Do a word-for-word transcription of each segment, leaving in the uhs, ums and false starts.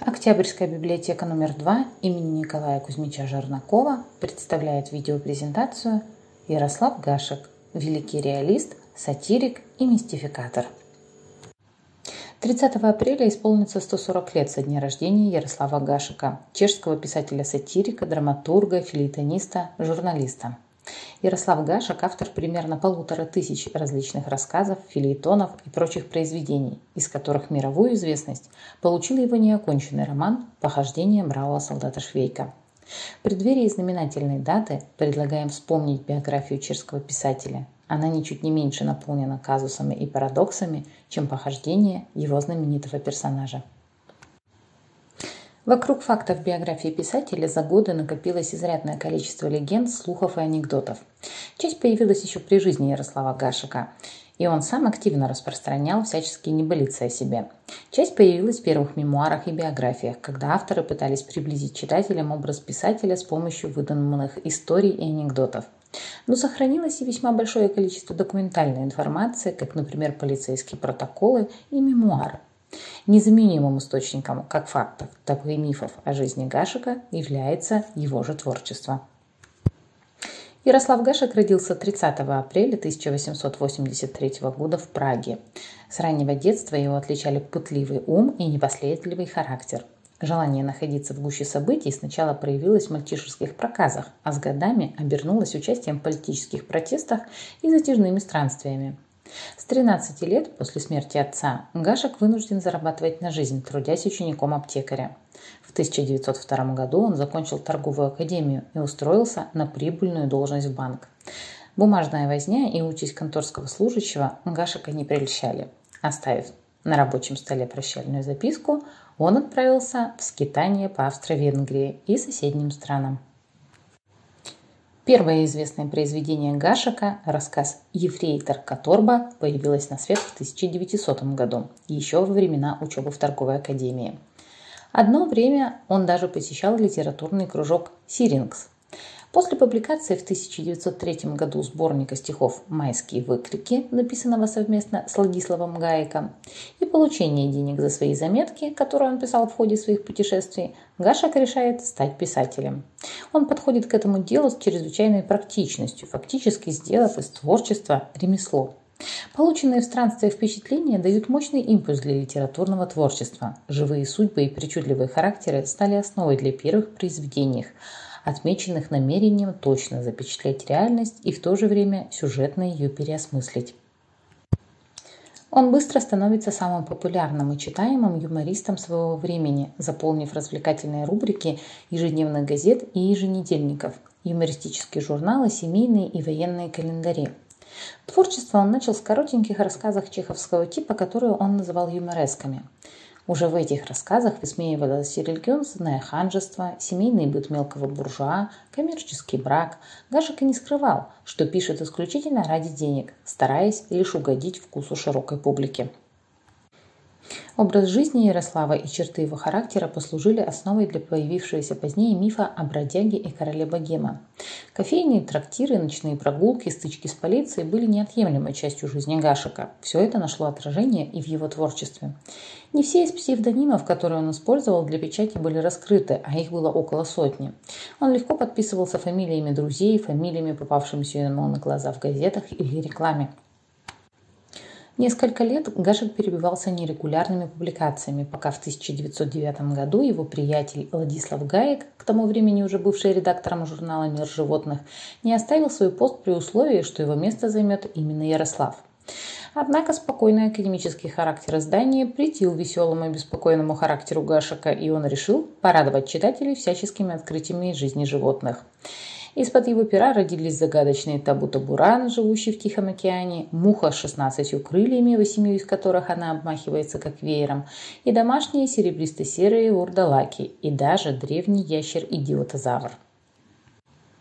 Октябрьская библиотека номер два имени Николая Кузьмича Жернакова представляет видеопрезентацию «Ярослав Гашек. Великий реалист, сатирик и мистификатор». тридцатого апреля исполнится сто сорок лет со дня рождения Ярослава Гашека, чешского писателя-сатирика, драматурга, фельетониста, журналиста. Ярослав Гашек – автор примерно полутора тысяч различных рассказов, фельетонов и прочих произведений, из которых мировую известность получил его неоконченный роман «Похождения бравого солдата Швейка». В преддверии знаменательной даты предлагаем вспомнить биографию чешского писателя. Она ничуть не меньше наполнена казусами и парадоксами, чем похождения его знаменитого персонажа. Вокруг фактов биографии писателя за годы накопилось изрядное количество легенд, слухов и анекдотов. Часть появилась еще при жизни Ярослава Гашека, и он сам активно распространял всяческие небылицы о себе. Часть появилась в первых мемуарах и биографиях, когда авторы пытались приблизить читателям образ писателя с помощью выдуманных историй и анекдотов. Но сохранилось и весьма большое количество документальной информации, как, например, полицейские протоколы и мемуары. Незаменимым источником как фактов, так и мифов о жизни Гашека является его же творчество. Ярослав Гашек родился тридцатого апреля тысяча восемьсот восемьдесят третьего года в Праге. С раннего детства его отличали пытливый ум и непоследовательный характер. Желание находиться в гуще событий сначала проявилось в мальчишеских проказах, а с годами обернулось участием в политических протестах и затяжными странствиями. С тринадцати лет после смерти отца Гашек вынужден зарабатывать на жизнь, трудясь учеником аптекаря. В тысяча девятьсот втором году он закончил торговую академию и устроился на прибыльную должность в банк. Бумажная возня и участь конторского служащего Гашека не прельщали. Оставив на рабочем столе прощальную записку, он отправился в скитание по Австро-Венгрии и соседним странам. Первое известное произведение Гашека, рассказ «Ефрейтор Каторба», появилось на свет в тысяча девятисотом году, еще во времена учебы в торговой академии. Одно время он даже посещал литературный кружок «Сирингс». После публикации в тысяча девятьсот третьем году сборника стихов «Майские выкрики», написанного совместно с Ладиславом Гаеком, и получения денег за свои заметки, которые он писал в ходе своих путешествий, Гашек решает стать писателем. Он подходит к этому делу с чрезвычайной практичностью, фактически сделав из творчества ремесло. Полученные в странстве впечатления дают мощный импульс для литературного творчества. Живые судьбы и причудливые характеры стали основой для первых произведений, отмеченных намерением точно запечатлеть реальность и в то же время сюжетно ее переосмыслить. Он быстро становится самым популярным и читаемым юмористом своего времени, заполнив развлекательные рубрики ежедневных газет и еженедельников, юмористические журналы, семейные и военные календари. Творчество он начал с коротеньких рассказов чеховского типа, которые он называл юморесками. Уже в этих рассказах высмеивалось религиозное ханжество, семейный быт мелкого буржуа, коммерческий брак. Гашек и не скрывал, что пишет исключительно ради денег, стараясь лишь угодить вкусу широкой публики. Образ жизни Ярослава и черты его характера послужили основой для появившегося позднее мифа о бродяге и короле богема. Кофейные, трактиры, ночные прогулки, стычки с полицией были неотъемлемой частью жизни Гашека. Все это нашло отражение и в его творчестве. Не все из псевдонимов, которые он использовал для печати, были раскрыты, а их было около сотни. Он легко подписывался фамилиями друзей, фамилиями, попавшимися ему на глаза в газетах или рекламе. Несколько лет Гашек перебивался нерегулярными публикациями, пока в тысяча девятьсот девятом году его приятель Ладислав Гаек, к тому времени уже бывший редактором журнала «Мир животных», не оставил свой пост при условии, что его место займет именно Ярослав. Однако спокойный академический характер издания претил веселому и беспокойному характеру Гашека, и он решил порадовать читателей всяческими открытиями из жизни животных. Из-под его пера родились загадочные табу-табуран, живущий в Тихом океане, муха с шестнадцатью крыльями, восемью из которых она обмахивается как веером, и домашние серебристо-серые вурдалаки, и даже древний ящер-идиотозавр.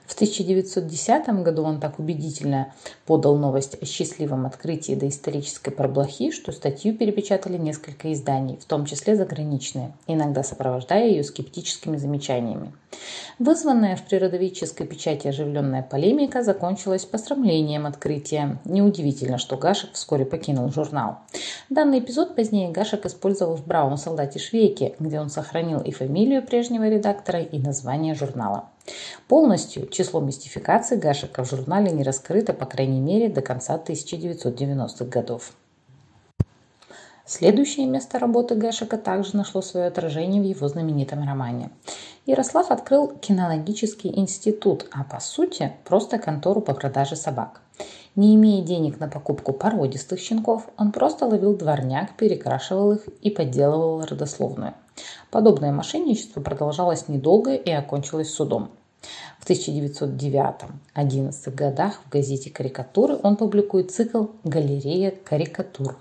В тысяча девятьсот десятом году он так убедительно подал новость о счастливом открытии доисторической проблохи, что статью перепечатали несколько изданий, в том числе заграничные, иногда сопровождая ее скептическими замечаниями. Вызванная в природоведческой печати оживленная полемика закончилась посрамлением открытия. Неудивительно, что Гашек вскоре покинул журнал. Данный эпизод позднее Гашек использовал в «Бравом солдате Швейке», где он сохранил и фамилию прежнего редактора, и название журнала. Полностью число мистификаций Гашека в журнале не раскрыто, по крайней мере, до конца тысяча девятьсот девяностых годов. Следующее место работы Гашека также нашло свое отражение в его знаменитом романе. Ярослав открыл кинологический институт, а по сути просто контору по продаже собак. Не имея денег на покупку породистых щенков, он просто ловил дворняг, перекрашивал их и подделывал родословную. Подобное мошенничество продолжалось недолго и окончилось судом. В тысяча девятьсот девятом-одиннадцатых годах в газете «Карикатуры» он публикует цикл «Галерея карикатур».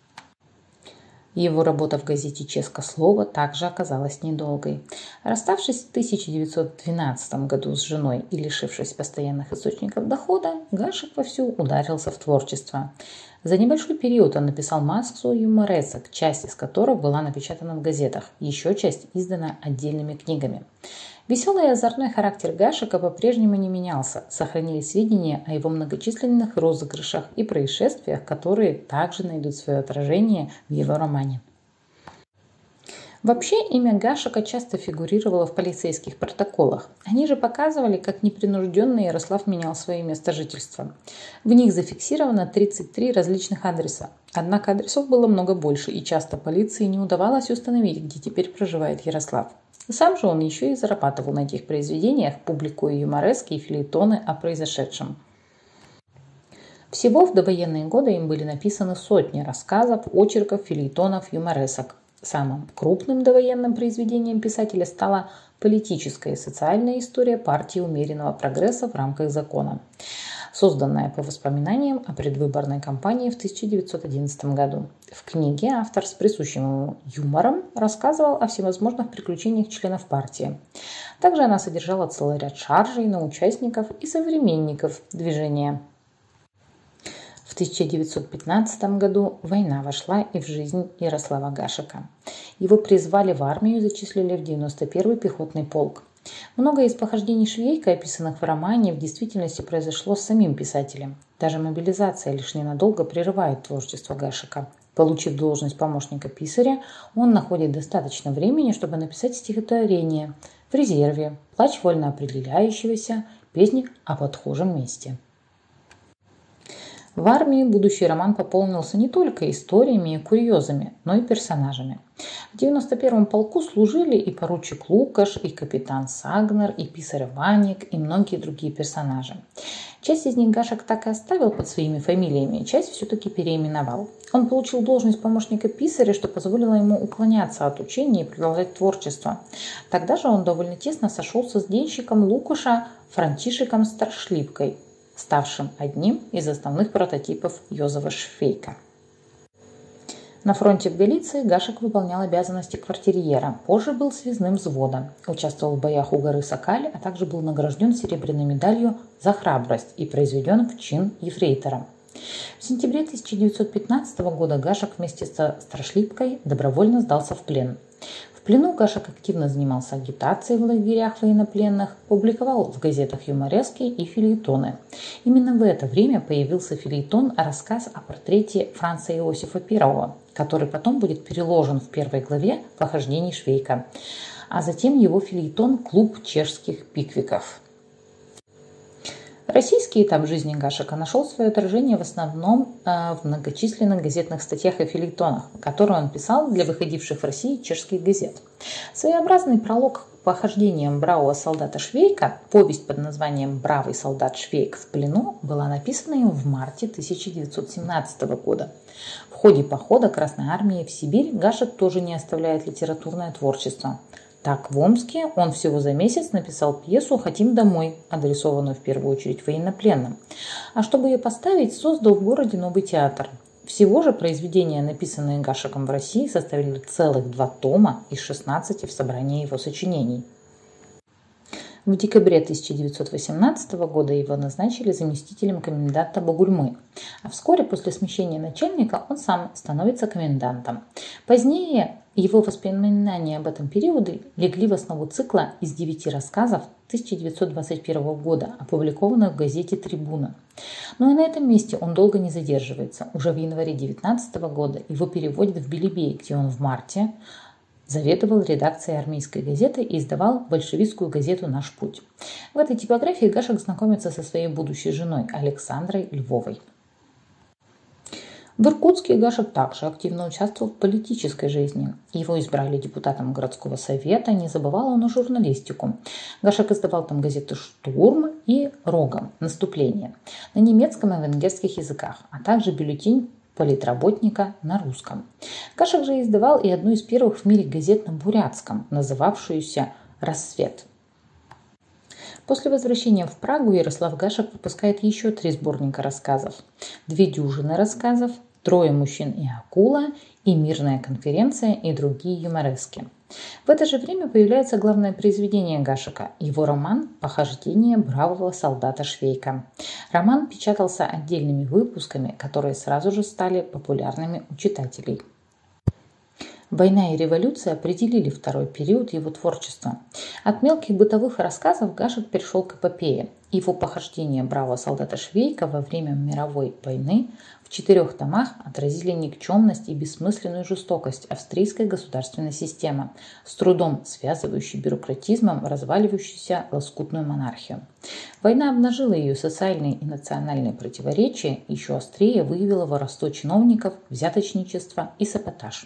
Его работа в газете «Ческо слово» также оказалась недолгой. Расставшись в тысяча девятьсот двенадцатом году с женой и лишившись постоянных источников дохода, Гашек вовсю ударился в творчество. За небольшой период он написал массу юморесок, часть из которых была напечатана в газетах, еще часть издана отдельными книгами. Веселый и озорной характер Гашека по-прежнему не менялся, сохранились сведения о его многочисленных розыгрышах и происшествиях, которые также найдут свое отражение в его романе. Вообще, имя Гашека часто фигурировало в полицейских протоколах. Они же показывали, как непринужденно Ярослав менял свое место жительства. В них зафиксировано тридцать три различных адреса. Однако адресов было много больше, и часто полиции не удавалось установить, где теперь проживает Ярослав. Сам же он еще и зарабатывал на этих произведениях, публикуя юморески и фельетоны о произошедшем. Всего в довоенные годы им были написаны сотни рассказов, очерков, фельетонов, юморесок. Самым крупным довоенным произведением писателя стала политическая и социальная история партии умеренного прогресса в рамках закона, созданная по воспоминаниям о предвыборной кампании в тысяча девятьсот одиннадцатом году. В книге автор с присущим ему юмором рассказывал о всевозможных приключениях членов партии. Также она содержала целый ряд шаржей на участников и современников движения. В тысяча девятьсот пятнадцатом году война вошла и в жизнь Ярослава Гашека. Его призвали в армию и зачислили в девяносто первый пехотный полк. Многое из похождений Швейка, описанных в романе, в действительности произошло с самим писателем. Даже мобилизация лишь ненадолго прерывает творчество Гашека. Получив должность помощника писаря, он находит достаточно времени, чтобы написать стихотворение «В резерве», «Плач вольно определяющегося», «Песни об отхожем месте». В армии будущий роман пополнился не только историями и курьезами, но и персонажами. В девяносто первом полку служили и поручик Лукаш, и капитан Сагнер, и писарь Ваник, и многие другие персонажи. Часть из них Гашек так и оставил под своими фамилиями, часть все-таки переименовал. Он получил должность помощника писаря, что позволило ему уклоняться от учения и продолжать творчество. Тогда же он довольно тесно сошелся с денщиком Лукаша Франтишеком Старшлипкой, ставшим одним из основных прототипов Йозефа Швейка. На фронте в Галиции Гашек выполнял обязанности квартирьера, позже был связным взвода, участвовал в боях у горы Сокаль, а также был награжден серебряной медалью за храбрость и произведен в чин ефрейтора. В сентябре тысяча девятьсот пятнадцатого года Гашек вместе со Старшлипкой добровольно сдался в плен. В плену Гашек активно занимался агитацией в лагерях военнопленных, публиковал в газетах юморески и фельетоны. Именно в это время появился фельетон «Рассказ о портрете Франца Иосифа Первого», который потом будет переложен в первой главе «Похождений Швейка», а затем его фельетон «Клуб чешских пиквиков». Российский этап жизни Гашека нашел свое отражение в основном э, в многочисленных газетных статьях и фельетонах, которые он писал для выходивших в России чешских газет. Своеобразный пролог к похождениям бравого солдата Швейка, повесть под названием «Бравый солдат Швейк в плену», была написана им в марте тысяча девятьсот семнадцатого года. В ходе похода Красной Армии в Сибирь Гашек тоже не оставляет литературное творчество. Так, в Омске он всего за месяц написал пьесу «Хотим домой», адресованную в первую очередь военнопленным. А чтобы ее поставить, создал в городе новый театр. Всего же произведения, написанные Гашеком в России, составили целых два тома из шестнадцати в собрании его сочинений. В декабре тысяча девятьсот восемнадцатого года его назначили заместителем коменданта Бугульмы, а вскоре после смещения начальника он сам становится комендантом. Позднее его воспоминания об этом периоде легли в основу цикла из девяти рассказов тысяча девятьсот двадцать первого года, опубликованных в газете «Трибуна». Но и на этом месте он долго не задерживается. Уже в январе тысяча девятьсот девятнадцатого года его переводят в Белебей, где он в марте заведовал редакцией армейской газеты и издавал большевистскую газету «Наш путь». В этой типографии Гашек знакомится со своей будущей женой Александрой Львовой. В Иркутске Гашек также активно участвовал в политической жизни. Его избрали депутатом городского совета, не забывал он и журналистику. Гашек издавал там газеты «Штурм» и «Рогом. Наступление» на немецком и венгерских языках, а также бюллетень политработника на русском. Гашек же издавал и одну из первых в мире газет на бурятском, называвшуюся «Рассвет». После возвращения в Прагу Ярослав Гашек выпускает еще три сборника рассказов: «Две дюжины рассказов», «Трое мужчин и акула» и «Мирная конференция» и другие юморески. В это же время появляется главное произведение Гашека – его роман «Похождение бравого солдата Швейка». Роман печатался отдельными выпусками, которые сразу же стали популярными у читателей. Война и революция определили второй период его творчества. От мелких бытовых рассказов Гашек перешел к эпопее. Его «Похождение бравого солдата Швейка» во время мировой войны в четырех томах отразили никчемность и бессмысленную жестокость австрийской государственной системы, с трудом связывающей бюрократизмом разваливающуюся лоскутную монархию. Война обнажила ее социальные и национальные противоречия, еще острее выявила воровство чиновников, взяточничество и саботаж.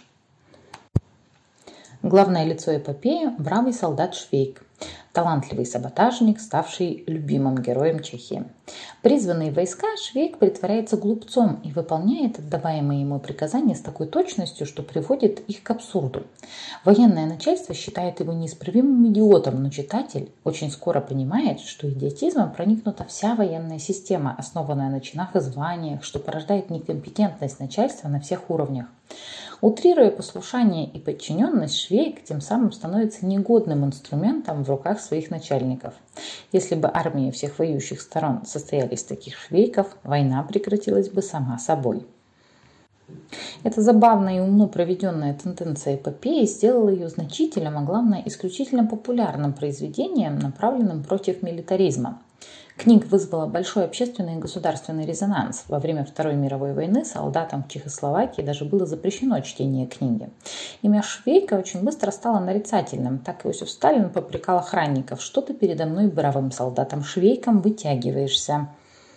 Главное лицо эпопеи – бравый солдат Швейк, талантливый саботажник, ставший любимым героем Чехии. Призванный в войска, Швейк притворяется глупцом и выполняет отдаваемые ему приказания с такой точностью, что приводит их к абсурду. Военное начальство считает его неисправимым идиотом, но читатель очень скоро понимает, что идиотизмом проникнута вся военная система, основанная на чинах и званиях, что порождает некомпетентность начальства на всех уровнях. Утрируя послушание и подчиненность, Швейк тем самым становится негодным инструментом в руках своих начальников. Если бы армии всех воюющих сторон состояли из таких Швейков, война прекратилась бы сама собой. Эта забавная и умно проведенная тенденция эпопеи сделала ее значительным, а главное исключительно популярным произведением, направленным против милитаризма. Книга вызвала большой общественный и государственный резонанс. Во время Второй мировой войны солдатам в Чехословакии даже было запрещено чтение книги. Имя Швейка очень быстро стало нарицательным. Так Иосиф Сталин попрекал охранников: «Что ты передо мной, бравым солдатом Швейком, вытягиваешься?»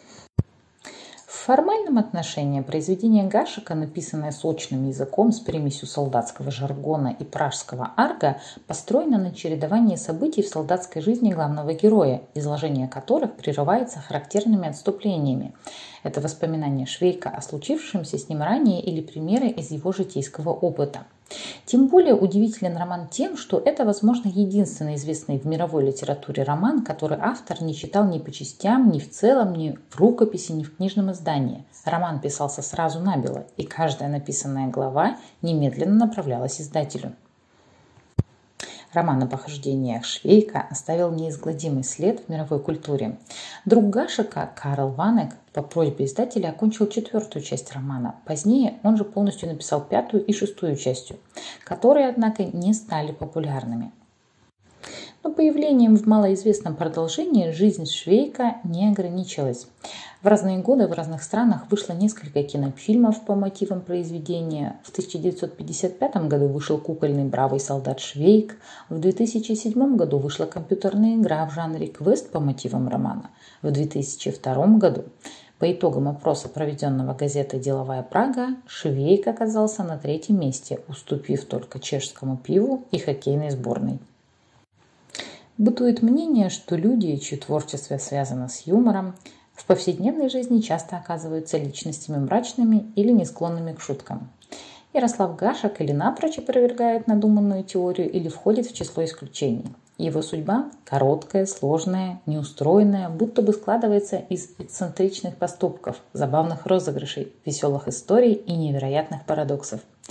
В формальном отношении произведение Гашека, написанное сочным языком с примесью солдатского жаргона и пражского арго, построено на чередовании событий в солдатской жизни главного героя, изложение которых прерывается характерными отступлениями. Это воспоминания Швейка о случившемся с ним ранее или примеры из его житейского опыта. Тем более удивителен роман тем, что это, возможно, единственный известный в мировой литературе роман, который автор не читал ни по частям, ни в целом, ни в рукописи, ни в книжном издании. Роман писался сразу набело, и каждая написанная глава немедленно направлялась издателю. Роман о похождениях Швейка оставил неизгладимый след в мировой культуре. Друг Гашека, Карл Ванек, по просьбе издателя окончил четвертую часть романа. Позднее он же полностью написал пятую и шестую частью, которые, однако, не стали популярными. Но появлением в малоизвестном продолжении жизнь Швейка не ограничилась. В разные годы в разных странах вышло несколько кинофильмов по мотивам произведения. В тысяча девятьсот пятьдесят пятом году вышел кукольный «Бравый солдат Швейк». В две тысячи седьмом году вышла компьютерная игра в жанре квест по мотивам романа. В две тысячи втором году, по итогам опроса, проведенного газетой «Деловая Прага», Швейк оказался на третьем месте, уступив только чешскому пиву и хоккейной сборной. Бытует мнение, что люди, чье творчество связано с юмором, в повседневной жизни часто оказываются личностями мрачными или не склонными к шуткам. Ярослав Гашек или напрочь опровергает надуманную теорию, или входит в число исключений. Его судьба короткая, сложная, неустроенная, будто бы складывается из эксцентричных поступков, забавных розыгрышей, веселых историй и невероятных парадоксов.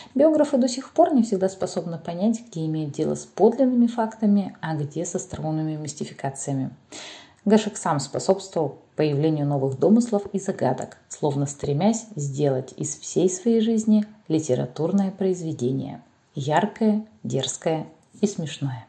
Биографы до сих пор не всегда способны понять, где имеют дело с подлинными фактами, а где с остроумными мистификациями. Гашек сам способствовал появлению новых домыслов и загадок, словно стремясь сделать из всей своей жизни литературное произведение – яркое, дерзкое и смешное.